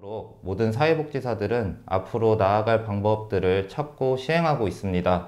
모든 사회복지사들은 앞으로 나아갈 방법들을 찾고 시행하고 있습니다.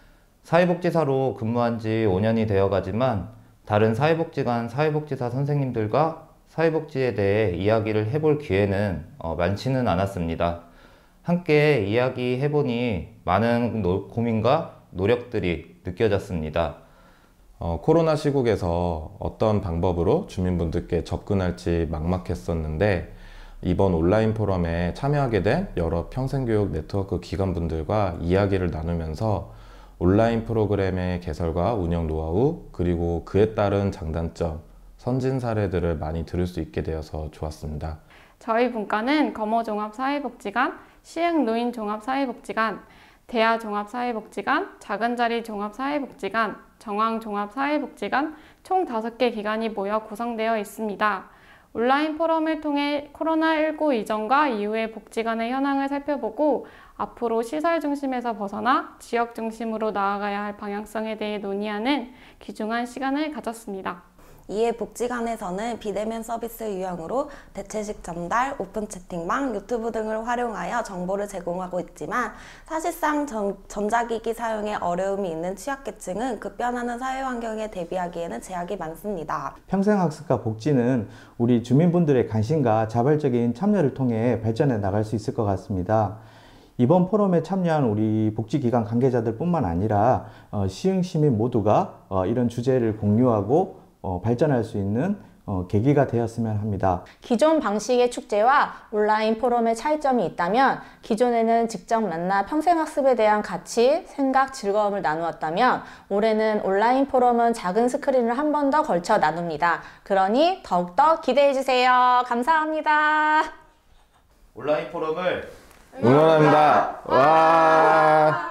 사회복지사로 근무한 지 5년이 되어 가지만 다른 사회복지관 사회복지사 선생님들과 사회복지에 대해 이야기를 해볼 기회는 많지는 않았습니다. 함께 이야기해보니 많은 고민과 노력들이 느껴졌습니다. 코로나 시국에서 어떤 방법으로 주민분들께 접근할지 막막했었는데 이번 온라인 포럼에 참여하게 된 여러 평생교육 네트워크 기관분들과 이야기를 나누면서 온라인 프로그램의 개설과 운영 노하우 그리고 그에 따른 장단점, 선진 사례들을 많이 들을 수 있게 되어서 좋았습니다. 저희 분과는 검호종합사회복지관, 시흥노인종합사회복지관, 대하종합사회복지관, 작은자리 종합사회복지관, 정황종합사회복지관 총 5개 기관이 모여 구성되어 있습니다. 온라인 포럼을 통해 코로나19 이전과 이후의 복지관의 현황을 살펴보고 앞으로 시설 중심에서 벗어나 지역 중심으로 나아가야 할 방향성에 대해 논의하는 귀중한 시간을 가졌습니다. 이에 복지관에서는 비대면 서비스 유형으로 대체식 전달, 오픈 채팅방, 유튜브 등을 활용하여 정보를 제공하고 있지만 사실상 전자기기 사용에 어려움이 있는 취약계층은 급변하는 사회환경에 대비하기에는 제약이 많습니다. 평생학습과 복지는 우리 주민분들의 관심과 자발적인 참여를 통해 발전해 나갈 수 있을 것 같습니다. 이번 포럼에 참여한 우리 복지기관 관계자들 뿐만 아니라 시흥시민 모두가 이런 주제를 공유하고 발전할 수 있는 계기가 되었으면 합니다. 기존 방식의 축제와 온라인 포럼의 차이점이 있다면 기존에는 직접 만나 평생학습에 대한 가치, 생각, 즐거움을 나누었다면 올해는 온라인 포럼은 작은 스크린을 한 번 더 걸쳐 나눕니다. 그러니 더욱더 기대해주세요. 감사합니다. 온라인 포럼을 응원합니다. 와.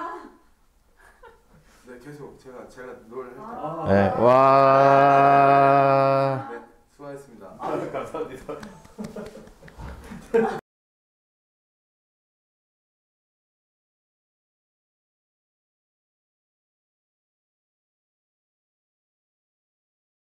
네, 계속 제가 노래를 할 네, 와. 때. 네, 수고하셨습니다. 감사합니다.